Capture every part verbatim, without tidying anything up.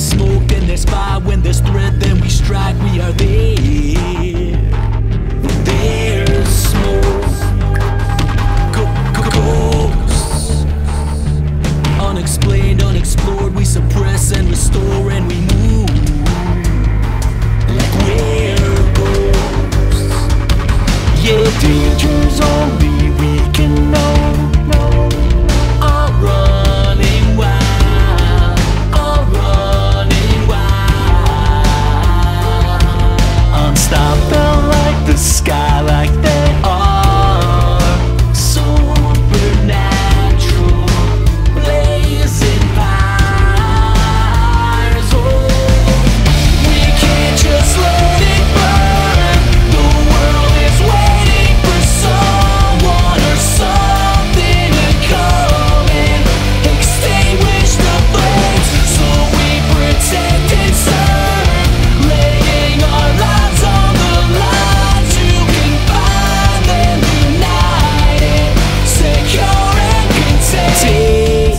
there's smoke, then there's fire. When there's threat, then we strike. We are there. When there's smoke, go, go, ghosts, unexplained, unexplored. We suppress and restore, and we move like we're ghosts. Yeah, dangers only we can know. Are running wild, are running wild. Unstoppable like the sky, like they are. Supernatural, blazing fires. Oh, we can't just let it burn. The world is waiting for someone or something to come and extinguish the flames. So we protect and serve, laying our lives on the line to confine them, united, secure and contained.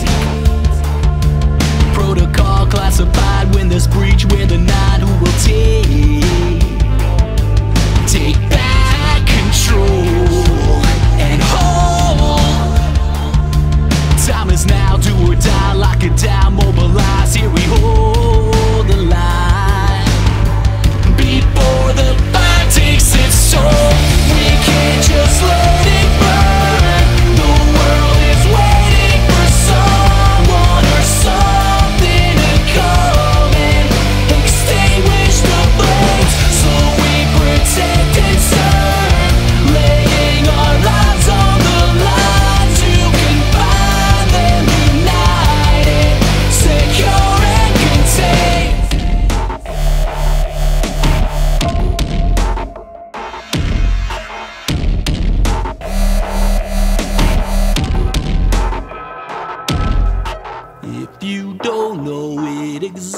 Protocol classified. When there's breach, we're the nine who will take Take back control and hold. Time is now, do or die, lock it down, mobilize. Here we hold the line before the fire takes its toll. We can't just let it burn. The world is waiting for someone or something to come and extinguish the flames. So we protect and serve, laying our lives on the line to confine them, united, secure and contained. If you don't know it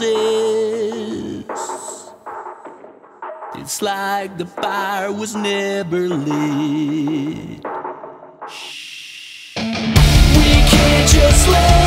exists, it's like the fire was never lit. We can't just let